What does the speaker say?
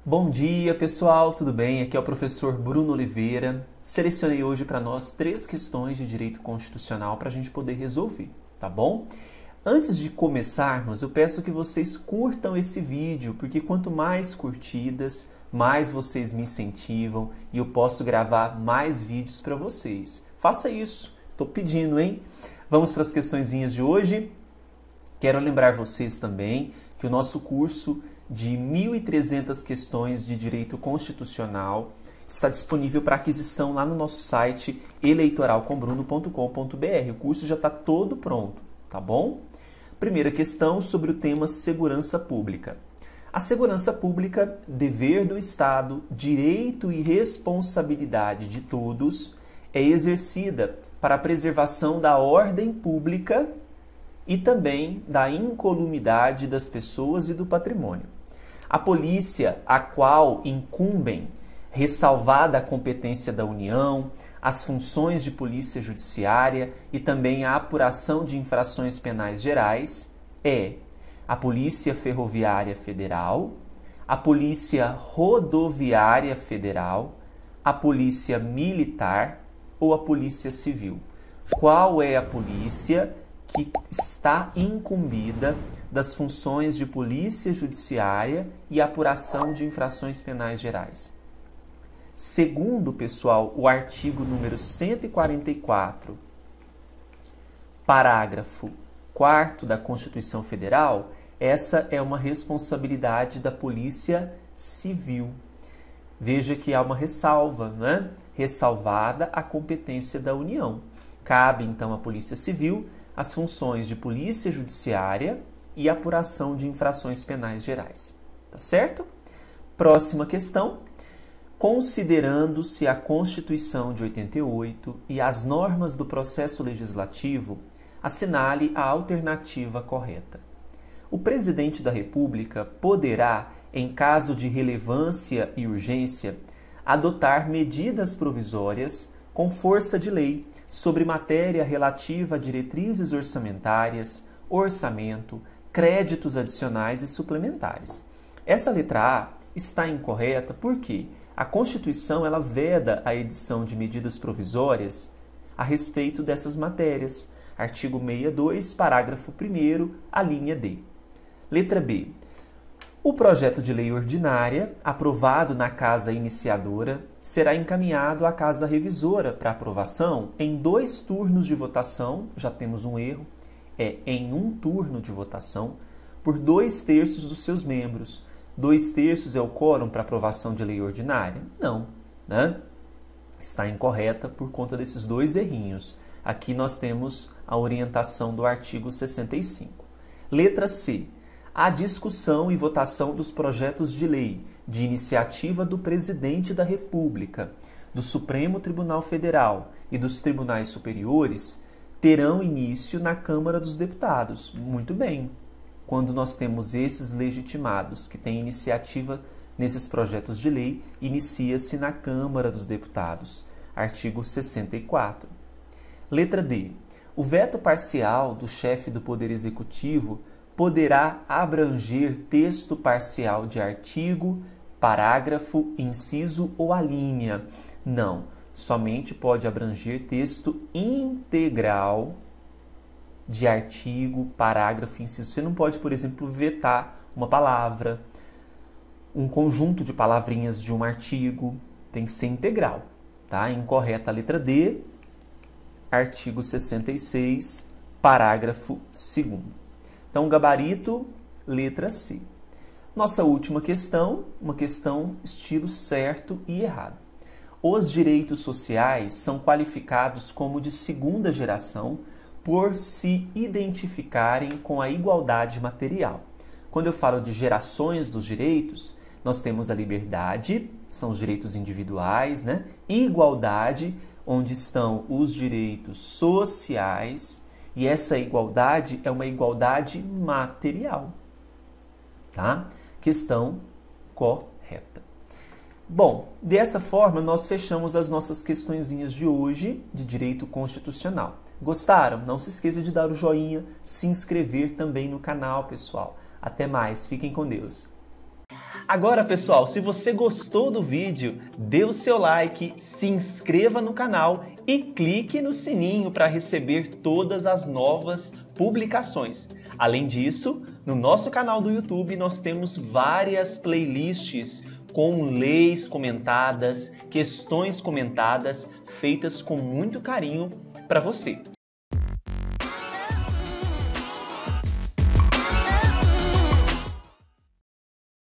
Bom dia, pessoal, tudo bem? Aqui é o professor Bruno Oliveira. Selecionei hoje para nós 3 questões de direito constitucional para a gente poder resolver, tá bom? Antes de começarmos, eu peço que vocês curtam esse vídeo, porque quanto mais curtidas, mais vocês me incentivam e eu posso gravar mais vídeos para vocês. Faça isso, estou pedindo, hein? Vamos para as questõezinhas de hoje. Quero lembrar vocês também que o nosso curso de 1.300 questões de direito constitucional está disponível para aquisição lá no nosso site eleitoralcombruno.com.br. O curso já está todo pronto, tá bom? Primeira questão sobre o tema segurança pública. A segurança pública, dever do Estado, direito e responsabilidade de todos, é exercida para a preservação da ordem pública e também da incolumidade das pessoas e do patrimônio. A polícia, a qual incumbem, ressalvada a competência da União, as funções de polícia judiciária e também a apuração de infrações penais gerais, é a Polícia Ferroviária Federal, a Polícia Rodoviária Federal, a Polícia Militar ou a Polícia Civil. Qual é a polícia que está incumbida das funções de polícia judiciária e apuração de infrações penais gerais? Segundo, pessoal, o artigo número 144, parágrafo 4º da Constituição Federal, essa é uma responsabilidade da Polícia Civil. Veja que há uma ressalva, né? Ressalvada a competência da União. Cabe, então, à Polícia Civil as funções de polícia judiciária e apuração de infrações penais gerais. Tá certo? Próxima questão. Considerando-se a Constituição de 88 e as normas do processo legislativo, assinale a alternativa correta. O presidente da República poderá, em caso de relevância e urgência, adotar medidas provisórias com força de lei sobre matéria relativa a diretrizes orçamentárias, orçamento, créditos adicionais e suplementares. Essa letra A está incorreta porque a Constituição ela veda a edição de medidas provisórias a respeito dessas matérias. Artigo 62, parágrafo 1º, a linha D. Letra B. O projeto de lei ordinária, aprovado na Casa Iniciadora, será encaminhado à Casa Revisora para aprovação em 2 turnos de votação, já temos um erro, é em um turno de votação, por 2/3 dos seus membros. 2/3 é o quórum para aprovação de lei ordinária? Não, né? Está incorreta por conta desses 2 errinhos. Aqui nós temos a orientação do artigo 65. Letra C. A discussão e votação dos projetos de lei de iniciativa do Presidente da República, do Supremo Tribunal Federal e dos tribunais superiores terão início na Câmara dos Deputados. Muito bem. Quando nós temos esses legitimados que têm iniciativa nesses projetos de lei, inicia-se na Câmara dos Deputados. Artigo 64. Letra D. O veto parcial do chefe do Poder Executivo poderá abranger texto parcial de artigo, parágrafo, inciso ou alínea. Não, somente pode abranger texto integral de artigo, parágrafo, inciso. Você não pode, por exemplo, vetar uma palavra, um conjunto de palavrinhas de um artigo. Tem que ser integral, tá? Incorreta a letra D, artigo 66, parágrafo 2º. Então, gabarito, letra C. Nossa última questão, uma questão estilo certo e errado. Os direitos sociais são qualificados como de segunda geração por se identificarem com a igualdade material. Quando eu falo de gerações dos direitos, nós temos a liberdade, são os direitos individuais, né? E igualdade, onde estão os direitos sociais. E essa igualdade é uma igualdade material, tá? Questão correta. Bom, dessa forma nós fechamos as nossas questõezinhas de hoje de direito constitucional. Gostaram? Não se esqueça de dar o joinha, se inscrever também no canal, pessoal. Até mais, fiquem com Deus. Agora, pessoal, se você gostou do vídeo, dê o seu like, se inscreva no canal e clique no sininho para receber todas as novas publicações. Além disso, no nosso canal do YouTube nós temos várias playlists com leis comentadas, questões comentadas, feitas com muito carinho para você.